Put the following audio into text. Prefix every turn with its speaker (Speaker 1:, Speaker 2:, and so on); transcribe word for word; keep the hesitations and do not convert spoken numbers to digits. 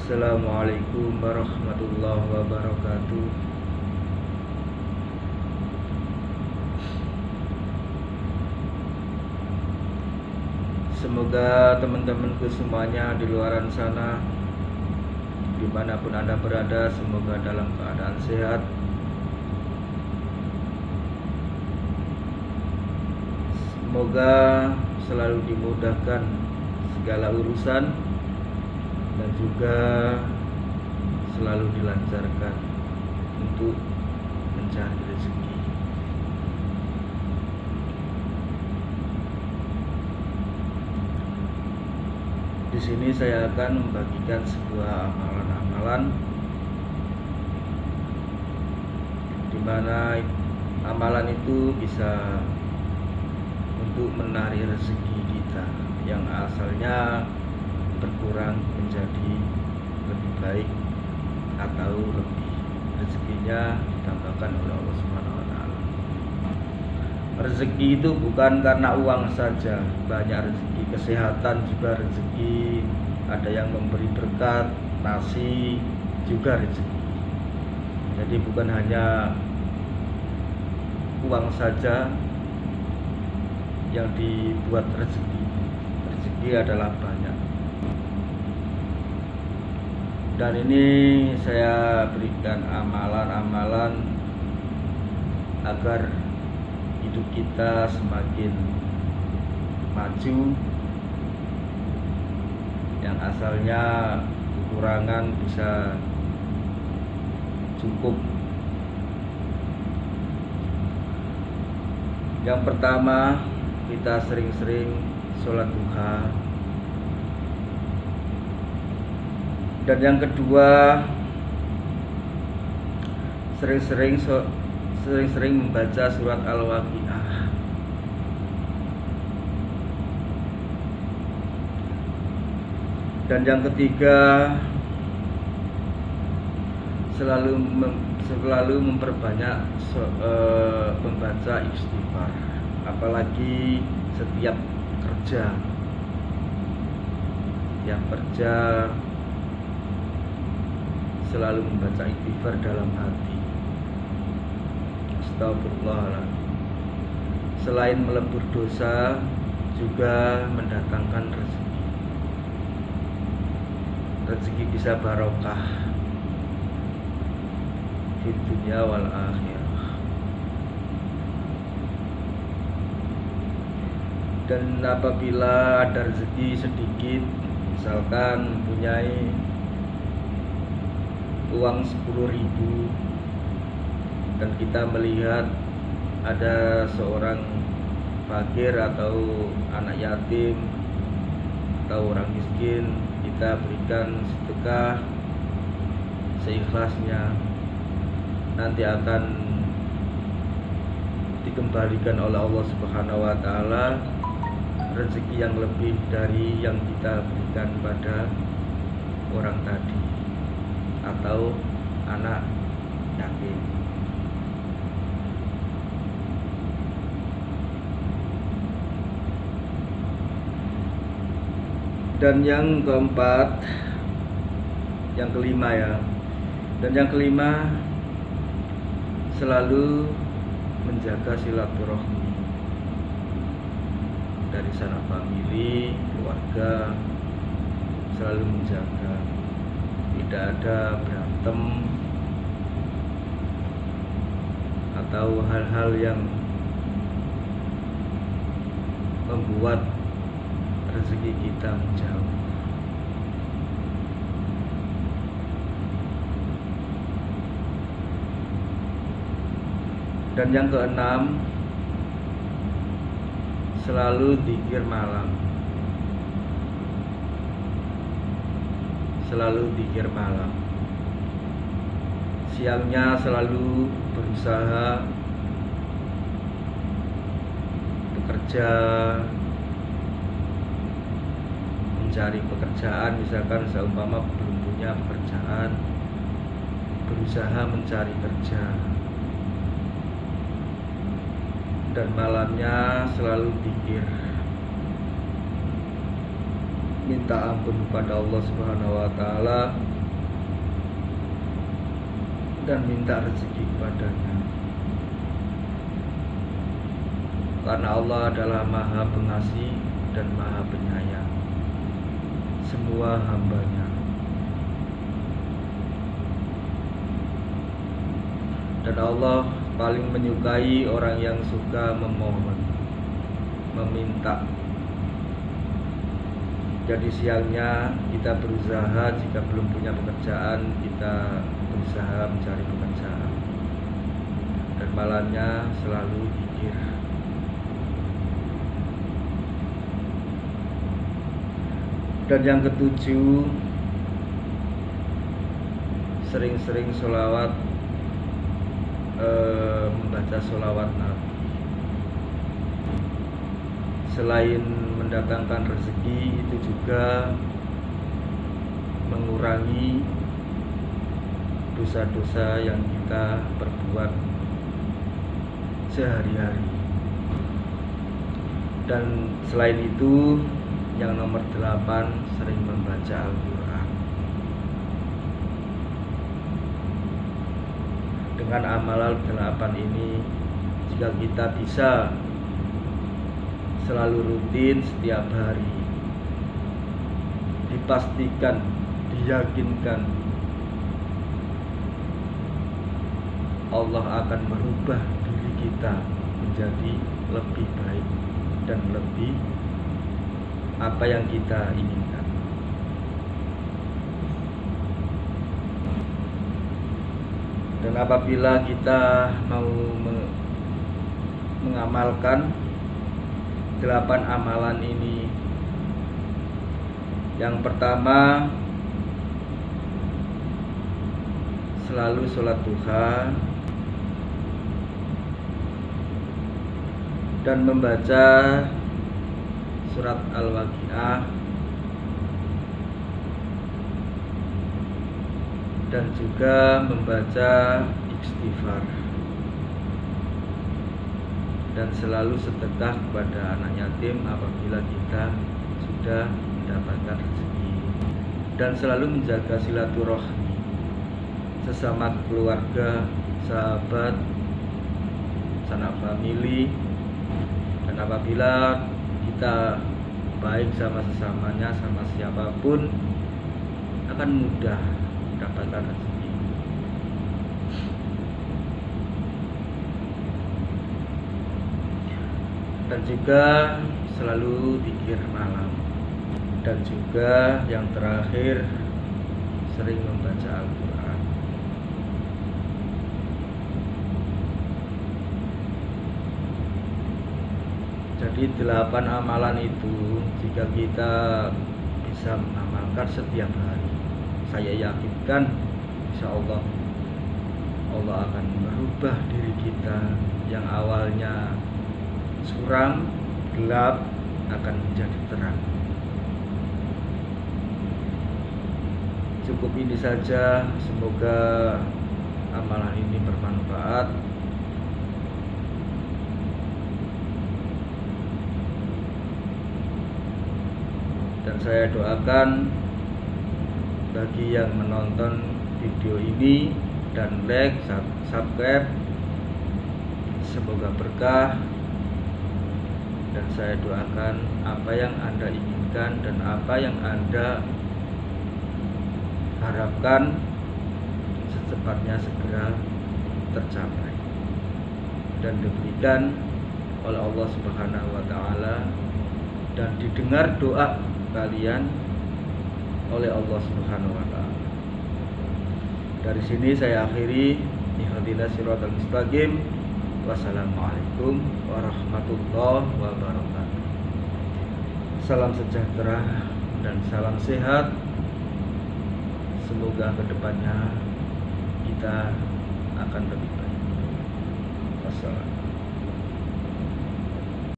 Speaker 1: Assalamualaikum warahmatullahi wabarakatuh. Semoga teman-temanku semuanya di luaran sana, dimanapun Anda berada, semoga dalam keadaan sehat. Semoga selalu dimudahkan segala urusan dan juga selalu dilancarkan untuk mencari rezeki. Di sini saya akan membagikan sebuah amalan-amalan di mana amalan itu bisa untuk menarik rezeki kita yang asalnya berkurang menjadi lebih baik atau lebih rezekinya ditambahkan oleh Allah Subhanahu wa taala. Rezeki itu bukan karena uang saja, banyak rezeki, kesehatan juga rezeki, ada yang memberi berkat, nasi juga rezeki. Jadi bukan hanya uang saja yang dibuat rezeki. Rezeki adalah banyak. Dan ini saya berikan amalan-amalan agar hidup kita semakin maju, yang asalnya kekurangan bisa cukup. Yang pertama, kita sering-sering sholat duha. Dan yang kedua, sering-sering sering-sering membaca surat Al-Waqiah. Dan yang ketiga, selalu mem, selalu memperbanyak so, e, membaca istighfar, apalagi setiap kerja. Setiap kerja selalu membaca istighfar dalam hati. Astagfirullahaladzim. Selain melebur dosa, juga mendatangkan rezeki. Rezeki bisa barokah di dunia wal akhirah. Dan apabila ada rezeki sedikit, misalkan mempunyai uang sepuluh ribu dan kita melihat ada seorang fakir atau anak yatim atau orang miskin, kita berikan sedekah seikhlasnya, nanti akan dikembalikan oleh Allah Subhanahu wa taala rezeki yang lebih dari yang kita berikan pada orang tadi atau anak yatim. Dan yang keempat, yang kelima ya. Dan yang kelima, selalu menjaga silaturahmi dari sanak famili, keluarga, selalu menjaga. Tidak ada berantem atau hal-hal yang membuat rezeki kita menjauh. Dan yang keenam, selalu zikir malam. Selalu zikir malam. Siangnya selalu berusaha bekerja, mencari pekerjaan, misalkan seumpama belum punya pekerjaan, berusaha mencari kerja. Dan malamnya selalu zikir, minta ampun kepada Allah Subhanahu wa taala dan minta rezeki kepadanya. Karena Allah adalah Maha Pengasih dan Maha Penyayang semua hambanya. Dan Allah paling menyukai orang yang suka memohon, meminta. Jadi siangnya kita berusaha, jika belum punya pekerjaan kita berusaha mencari pekerjaan, dan malamnya selalu zikir. Dan yang ketujuh, sering-sering sholawat, eh, membaca sholawat Nabi. Selain mendatangkan rezeki, itu juga mengurangi dosa-dosa yang kita perbuat sehari-hari. Dan selain itu, yang nomor delapan, sering membaca Al-Quran. Dengan amalan delapan ini, jika kita bisa selalu rutin setiap hari, dipastikan, diyakinkan Allah akan merubah diri kita menjadi lebih baik dan lebih apa yang kita inginkan. Dan apabila kita mau mengamalkan delapan amalan ini, yang pertama, selalu sholat duha dan membaca surat Al-Waqiah, dan juga membaca istighfar, dan selalu sedekah kepada anak yatim apabila kita sudah mendapatkan rezeki, dan selalu menjaga silaturahmi sesama keluarga, sahabat, sanak famili. Dan apabila kita baik sama sesamanya, sama siapapun, akan mudah mendapatkan rezeki. Dan juga selalu zikir malam. Dan juga yang terakhir, sering membaca Al-Quran. Jadi delapan amalan itu, jika kita bisa mengamalkan setiap hari, saya yakinkan insya Allah Allah akan merubah diri kita yang awalnya suram, gelap, akan menjadi terang. Cukup ini saja, semoga amalan ini bermanfaat. Dan saya doakan bagi yang menonton video ini dan like, subscribe, semoga berkah. Dan saya doakan apa yang Anda inginkan dan apa yang Anda harapkan secepatnya segera tercapai dan diberikan oleh Allah Subhanahu wa Ta'ala, dan didengar doa kalian oleh Allah Subhanahu wa Ta'ala. Dari sini saya akhiri. Ihdinas siratal mustaqim. Wassalamualaikum warahmatullahi wabarakatuh. Salam sejahtera dan salam sehat. Semoga kedepannya kita akan lebih baik. Wassalam.